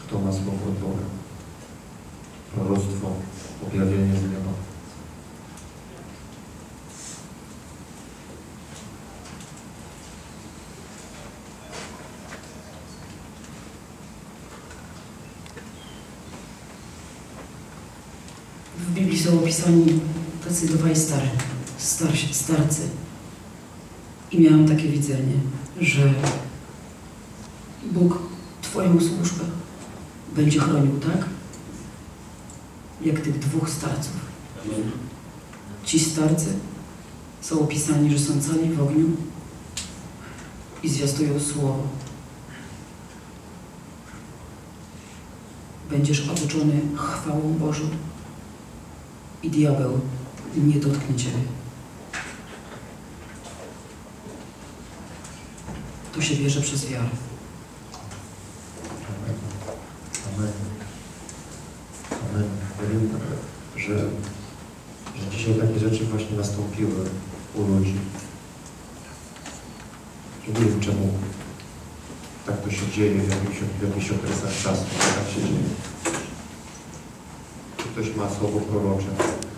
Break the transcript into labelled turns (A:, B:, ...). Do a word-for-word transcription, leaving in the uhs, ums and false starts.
A: Kto ma słowo od Boga? Proroctwo, objawienie z nieba.
B: W Biblii są opisani tacy dwaj stary, starsi, starcy. I miałam takie widzenie, że Bóg Twoją służbę będzie chronił, tak? Jak tych dwóch starców. Ci starcy są opisani, że są cali w ogniu i zwiastują słowo. Będziesz otoczony chwałą Bożą i diabeł nie dotknie Ciebie. To się bierze przez wiarę.
A: Amen. Amen. Amen. Ja wiem, że, że dzisiaj takie rzeczy właśnie nastąpiły u ludzi. Że nie wiem, czemu tak to się dzieje w jakichś, w jakichś okresach czasu. Tak się dzieje. Czy ktoś ma słowo prorocze?